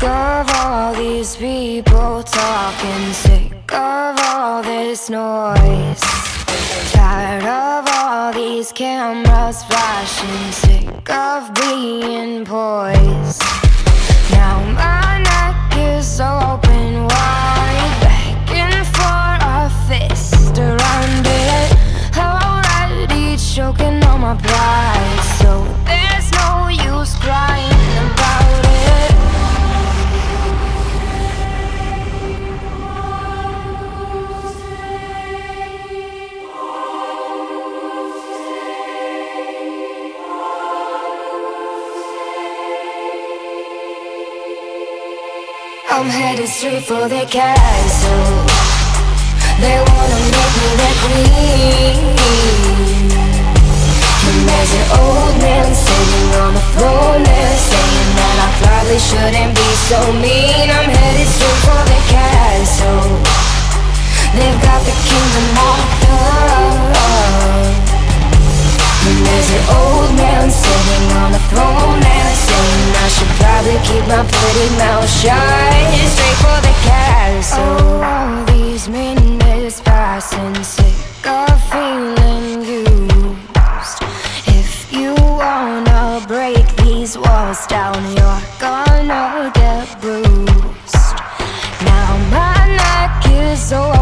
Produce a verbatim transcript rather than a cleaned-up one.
of all these people talking, sick of all this noise, tired of all these cameras flashing, sick of being poised. Now my neck is open wide, begging for a fist around it, already choking on my pride, so there's no use crying about it. I'm headed straight for the castle. They wanna make me their queen. And there's an old man sitting on the throne there, saying that I probably shouldn't be so mean. I'm headed straight for the castle. They've got the kingdom locked up. And there's an old man sitting on the throne there, saying I should probably keep my pretty mouth shut. Straight for the castle. Oh, all these minutes passing, sick of feeling used. If you wanna break these walls down, you're gonna get bruised. Now my neck is so